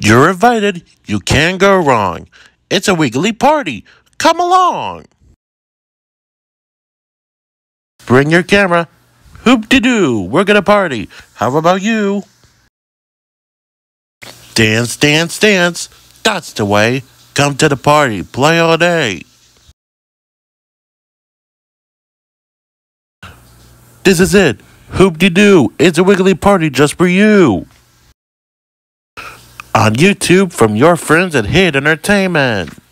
You're invited. You can't go wrong. It's a Wiggly party. Come along. Bring your camera. Hoop-Dee-Doo. We're gonna party. How about you? Dance, dance, dance. That's the way. Come to the party. Play all day. This is it. Hoop-Dee-Doo. It's a Wiggly party just for you. On YouTube from your friends at Hit Entertainment.